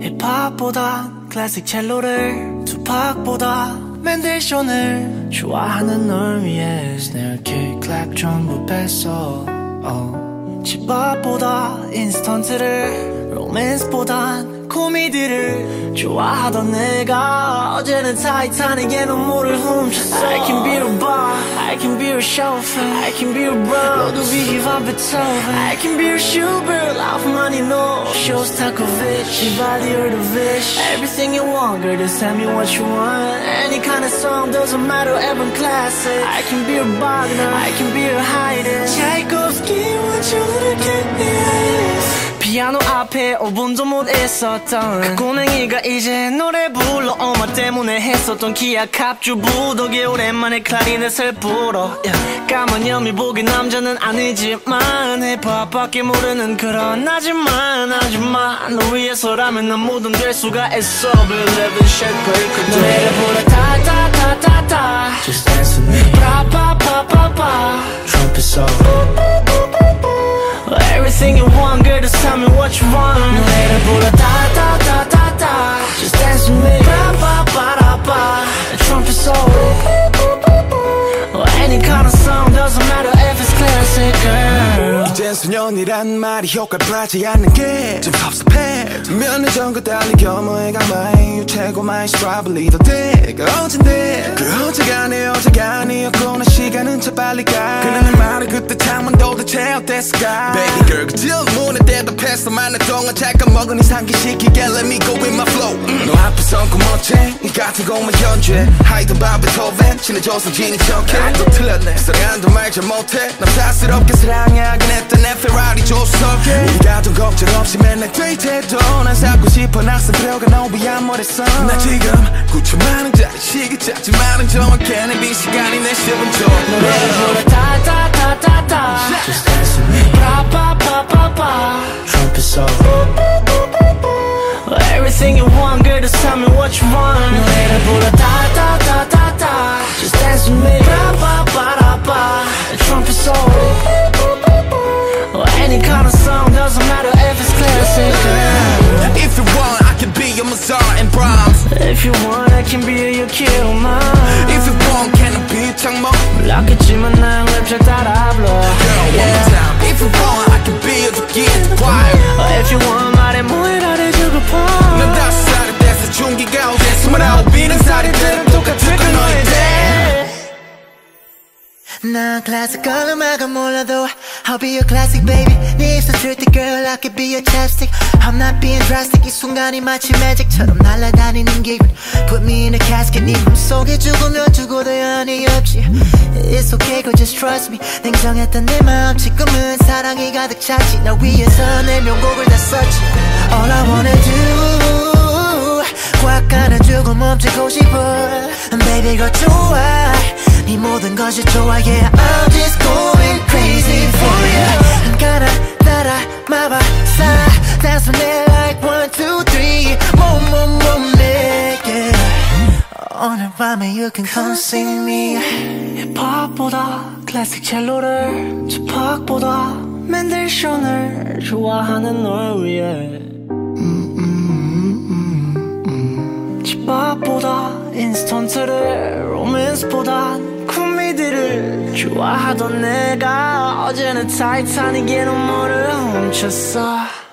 힙합보단 클래식 첼로를 투팍보다 맨델션을 좋아하는 널 위해 스네어 킥 클랩 전부 뺐어 집밥보다 인스턴트를 로맨스보단 코미디를 좋아하던 내가 어제는 타이타닉의 눈물을 훔쳤어 I can be a bar, I can be a chauffeur, I can be a bro 루드비히 베토벤 I can be a Schubert, 라프마니노 쇼스타코비치, Vivaldi or the Vish Everything you want, girl, just tell me what you want Any kind of song, doesn't matter, even classic I can be a Wagner, I can be a Haydn Tchaikovsky, what you look at 피아노 앞에 5분도 못 있었던 그 꼬맹이가 이제 노래 불러 엄마 때문에 했었던 기악 합주부 덕에 오랜만에 클라리넷을 불어 까만 연미 보기 남자는 아니지만 힙합밖에 모르는 그런 하지만 너 위해서라면 난 뭐든 될 수가 있어 Believe in shit break 노래를 불러 타타타타타 Just dance with me 파파파파파 Trumpet solo Everything you want, girl, just tell me what you want 노래를 불러 타타타타타 Just dance with me pa-pa-pa-da-pa Trumpet solo Any kind of song, doesn't matter if it's classic, girl 이젠 소년이란 말이 효과를 않는 게 좀 섭섭해 몇 년 전과 달리 겸허해가 my 유채고 my strawberry 더 때가 어젠데 그 어제가 내 어제가 아니었고 나 시간은 참 빨리 가 그러는 말을 그때 창문 도대체 어땠을까 Baby girl 그 질문에 대답했어 많은 동안 잠깐 먹은 이상 기시키게 Let me go with my flow 너 앞에선 고멋쟁 이 같은 곡만 연주해 하이든 바 베토벤 친해져서 지니 척해 또 틀렸네 사랑한다 말 잘 못해 남사스럽게 사랑하긴 했던 내 페라리 조수석에 네가 돈 걱정 없이 맨날 데이트해도 난 살고 싶어 낙선 들어가 너 위한 머릿속 나 지금 9천만 원짜리 시계 찾지만은 정확해 내 비시간이 내 10분 노래를 불러 타타타타타 Just dance with me 파파파파파 Trumpet solo Everything you want, girl, just tell me what you want 노래를 불러 타타타타타 Just dance with me 파파파파파 Trumpet solo Any kind of song, doesn't matter if it's classic, girl If you want, I can be your Mozart and Brahms If you want, I can be your Kilman If you want, can I be CHANGMO 몰랐겠지만 난 랩 잘 따라 불러 Girl, one more time If you want, I can be your Duke Wild If you want, 말해 뭐해 나를 주고파 난 5살이 돼서 중기가 오대 29이는 살이들은 똑같을 걸 너의 때 난 클래식한 음악은 몰라도 I'll be your classic baby 네 입술 쓸때 girl I could be your chapstick I'm not being drastic 이 순간이 마치 매직처럼 날아다니는 기분 Put me in a casket 네 품속에 죽으면 죽어도 연이 없지 It's okay girl just trust me 냉정했던 내 마음 지금은 사랑이 가득 찼지 날 위해서 내 명곡을 다 썼지 All I wanna do 꽉 안아주고 멈추고 싶어 Baby girl 좋아 네 모든 것이 좋아 Yeah I'm just going crazy for you 가라 따라 마법사 Dance with me like 1, 2, 3 몸 내게 오늘 밤에 you can come see me 힙합보다 클래식 첼로를 투팍보다 맨델션을 좋아하는 널 위해 집밥보다 인스턴트를 로맨스보다 코미디를 좋아하던 내가 어제는 타이타닉의 눈물을 훔쳤어